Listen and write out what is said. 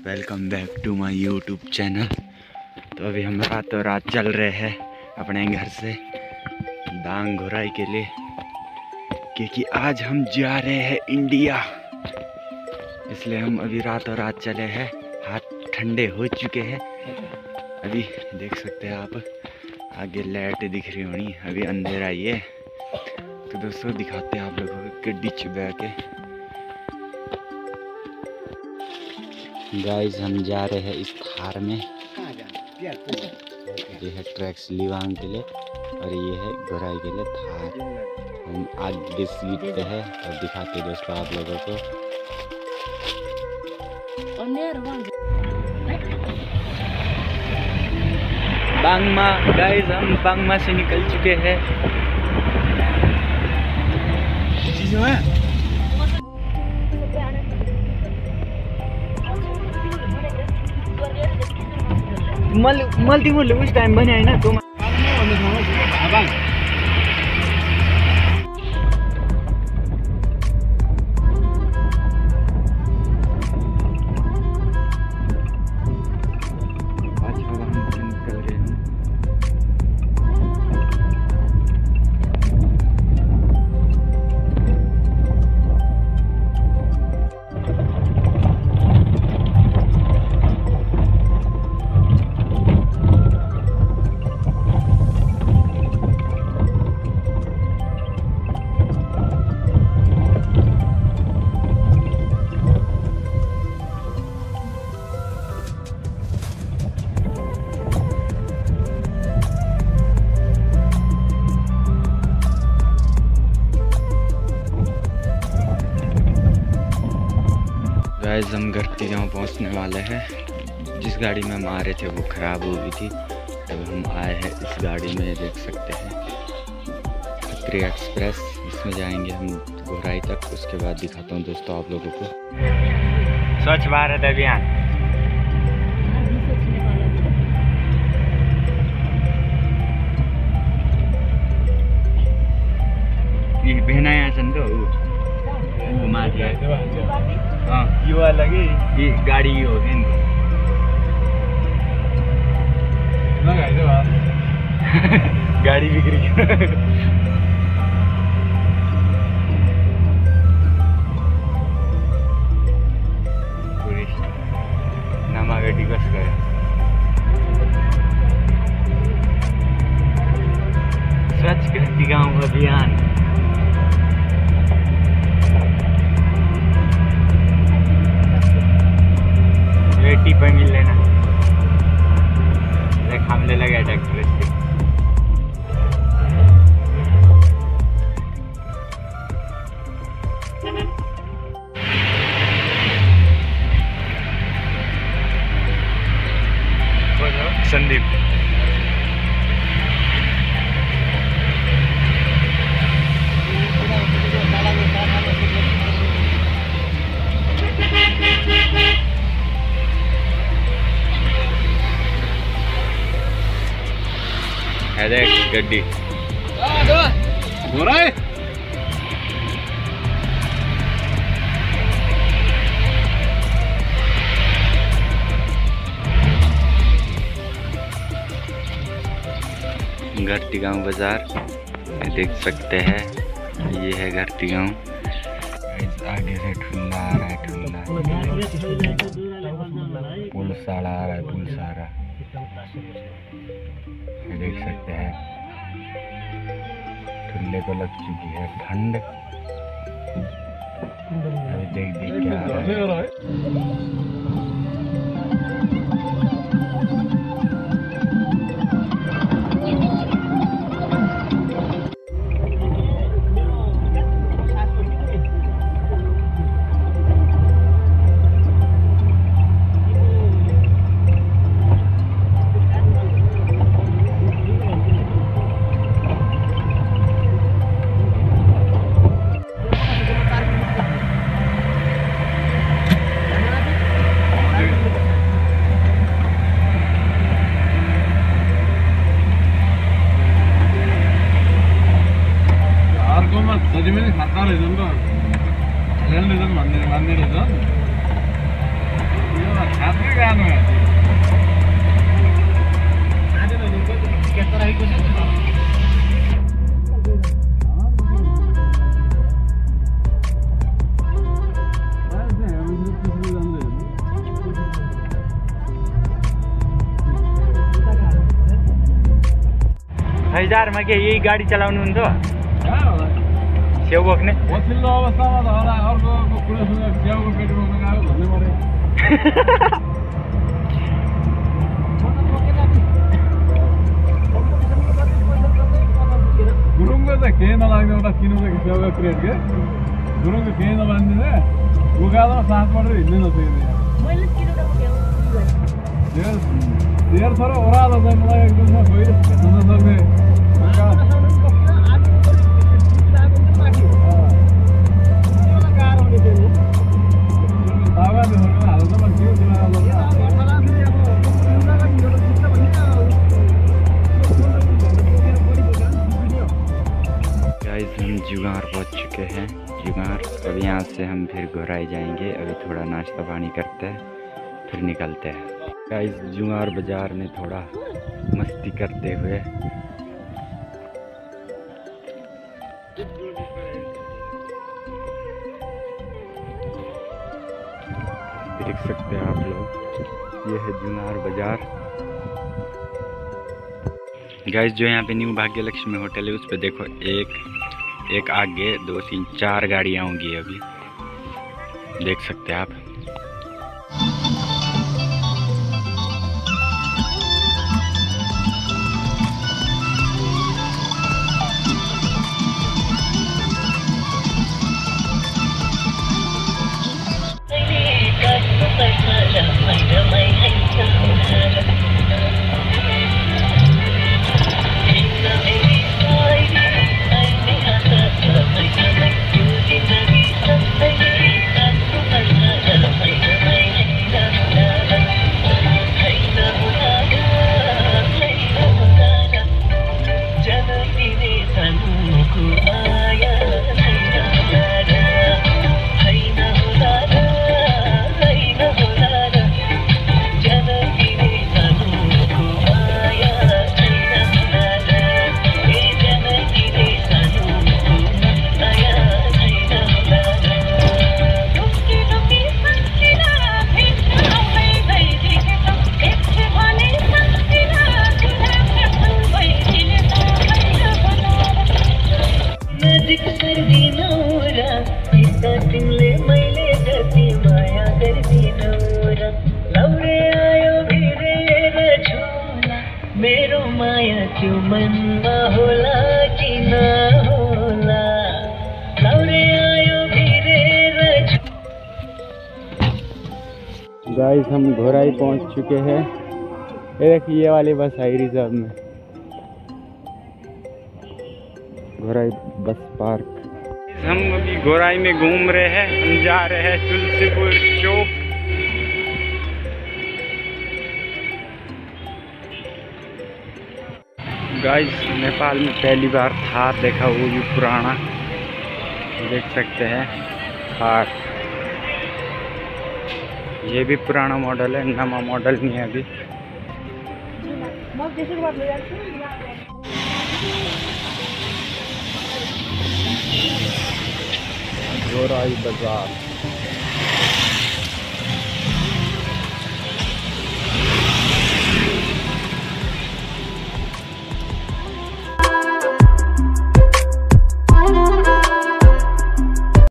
Welcome back to my YouTube channel. तो अभी हम रातों रात चल रहे हैं अपने घर से दांग घुराई के लिए, क्योंकि आज हम जा रहे हैं इंडिया। इसलिए हम अभी रातों रात चले हैं। हाथ ठंडे हो चुके हैं। अभी देख सकते हैं आप, आगे लाइट दिख रही होनी, अभी अंधेरा ही है। तो दोस्तों दिखाते हैं आप लोगों को गड्डी चुबा के। गाइस हम जा रहे हैं इस थार में। ये है ट्रैक्स लिवांग के लिए और ये है घुराई के लिए थार। हम आगे सीट पे है और दिखाते हैं दोस्तों आप लोगों को। बांगमा गाइस, हम बांगमा से निकल चुके हैं। मल्टी उस टाइम बने है ना तुम। गाइस हम घरती गाँव पहुँचने वाले हैं। जिस गाड़ी में हम आ रहे थे वो ख़राब हो गई थी। तब हम आए हैं इस गाड़ी में, देख सकते हैं खत्री एक्सप्रेस। इसमें जाएंगे हम घुराई तक। उसके बाद दिखाता हूँ दोस्तों आप लोगों को स्वच्छ भारत अभियान। ये बेहनाया चंदो घुमा दिया। हाँ ये वाला ये गाड़ी हो गई गाड़ी बिक्री नमा गाड़ी कस गया। स्वच्छ घरती गाँव अभियान। वेटी पे मिल लेना हमले लगा डॉक्टर से। संदीप गड्डी हो रहा है। घरती गाँव बाजार देख सकते हैं। ये है घरती गाँव। आगे से ठुल्ला आ रहा है, ठुल्ला पुल साड़ा आ रहा है, पुल साड़ा देख सकते हैं। ठुल्ले को लग चुकी है ठंड। अभी देख क्या आ रहा है। हजार में के यही गाडी चलाउनुहुन्थ्यो सेउ बोक्ने पछिल्लो अवस्थामा त होला अर्को कुरा सुनेर स्याउको पेट बोक्न गयो भन्ने परे गुरुङको त केही नलाग्ने एउटा किन्नु त स्याउको क्रेट के गुरुङको केही नलाग्ने उकालोमा साथ परेर हिँड्नै नसकिने धेर थोरै ओह्रालो चाहिँ मलाई एकदम गइरहेको भेट्न नसक्ने हम जुगार पहुंच चुके हैं। जुगार अब यहाँ से हम फिर घोराई जाएंगे। अभी थोड़ा नाश्ता पानी करते हैं फिर निकलते हैं। गाइस जुगार बाजार में थोड़ा मस्ती करते हुए देख सकते हैं आप लोग, ये है जुगार बाजार। गाइस जो यहाँ पे न्यू भाग्य लक्ष्मी होटल है उस पे देखो एक आगे 2 3 4 गाड़ियाँ होंगी अभी, देख सकते हैं आप। मेरो माया त्यो मनमा होला कि नहोला, लौरे आयो भिरेर। गाइस हम घोराई पहुंच चुके हैं। ये देखिए ये वाली बस आई रिजर्व में, घोराई बस पार्क। हम अभी घोराई में घूम रहे हैं। हम जा रहे हैं तुलसीपुर चौक। गाइस नेपाल में पहली बार थार देखा, वो भी पुराना, देख सकते हैं थार। ये भी पुराना मॉडल है, नवा मॉडल नहीं है अभी। घोराई बाजार।